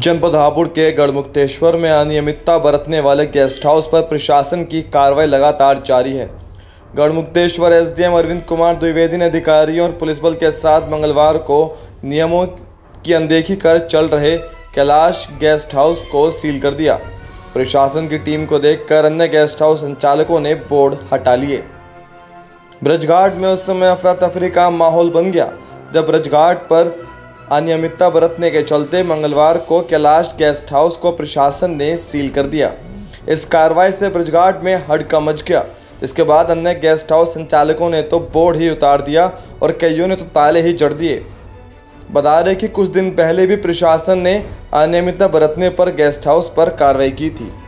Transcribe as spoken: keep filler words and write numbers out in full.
जनपद हापुड़ के गढ़मुक्तेश्वर में अनियमितता बरतने वाले गेस्ट हाउस पर प्रशासन की कार्रवाई लगातार जारी है। गढ़मुक्तेश्वर एसडीएम अरविंद कुमार द्विवेदी ने अधिकारियों और पुलिस बल के साथ मंगलवार को नियमों की अनदेखी कर चल रहे कैलाश गेस्ट हाउस को सील कर दिया। प्रशासन की टीम को देखकर अन्य गेस्ट हाउस संचालकों ने बोर्ड हटा लिए। ब्रजघाट में उस समय अफरा तफरी का माहौल बन गया जब ब्रजघाट पर अनियमितता बरतने के चलते मंगलवार को कैलाश गेस्ट हाउस को प्रशासन ने सील कर दिया। इस कार्रवाई से ब्रजघाट में हड़कंप मच गया। इसके बाद अन्य गेस्ट हाउस संचालकों ने तो बोर्ड ही उतार दिया और कईयों ने तो ताले ही जड़ दिए। बता दें कि कुछ दिन पहले भी प्रशासन ने अनियमितता बरतने पर गेस्ट हाउस पर कार्रवाई की थी।